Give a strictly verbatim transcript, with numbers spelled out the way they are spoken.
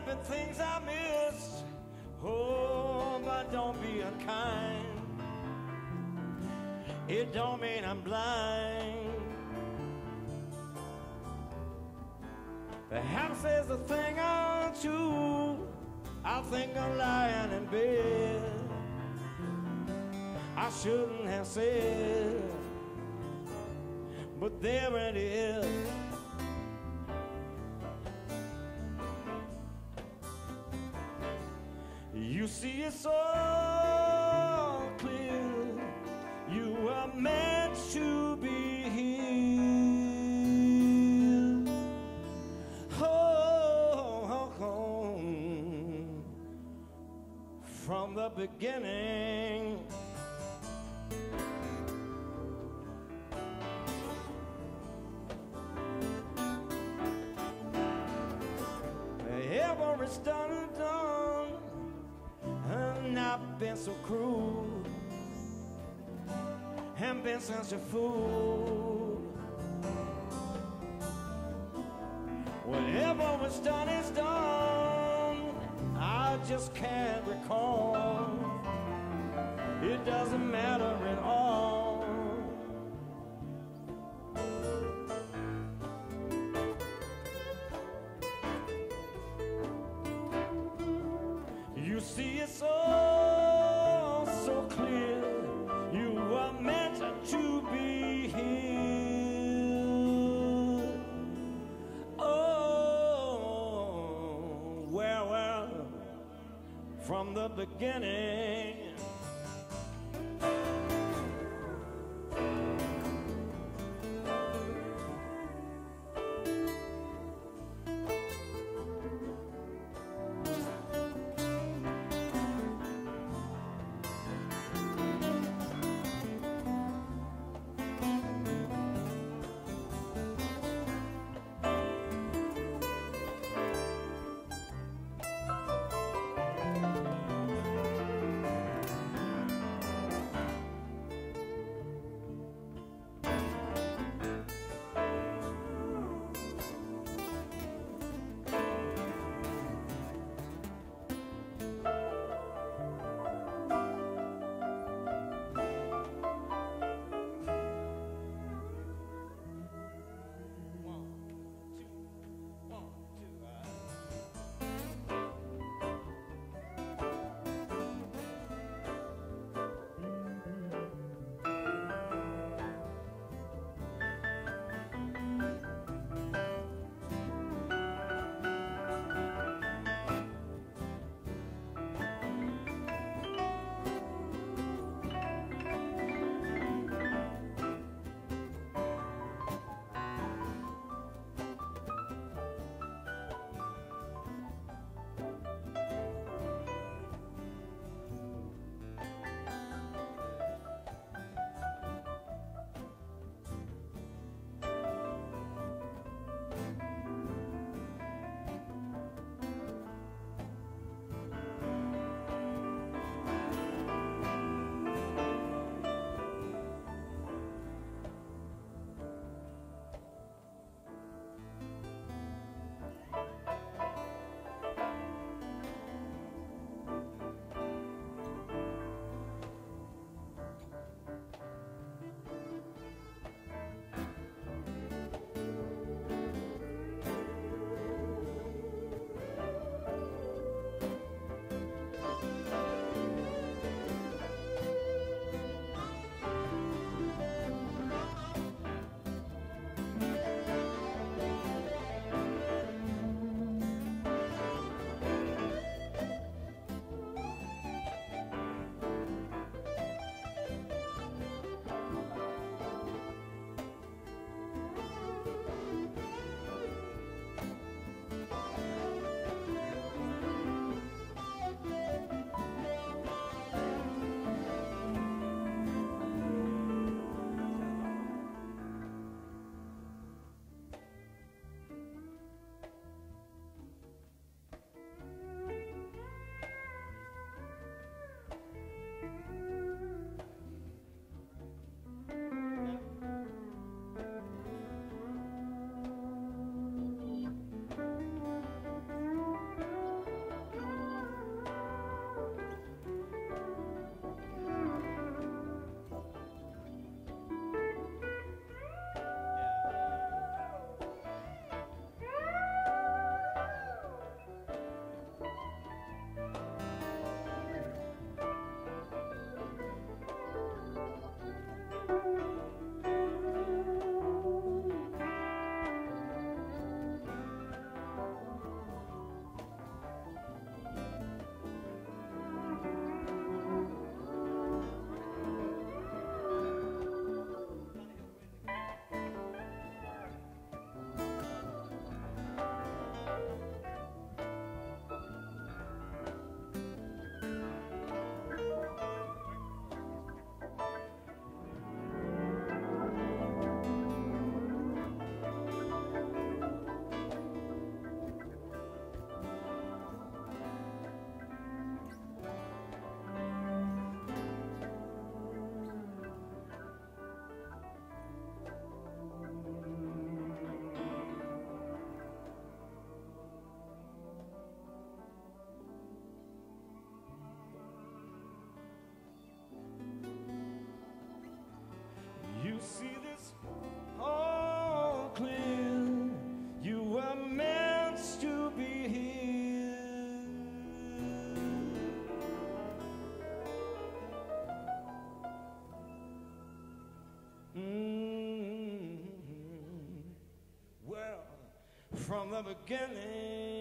have been things I missed. Oh, but don't be unkind. It don't mean I'm blind. Perhaps there's a thing or two I think I'm lying in bed I shouldn't have said, but there it is. You see it so clear, you were meant to be here. Oh, oh, oh, from the beginning. Everything's done and done, and I've been so cruel and been such a fool. Whatever was done is done, I just can't recall. It doesn't matter at all. You see it so, so clear, you were meant to be here. Oh, well, well, from the beginning. from the beginning.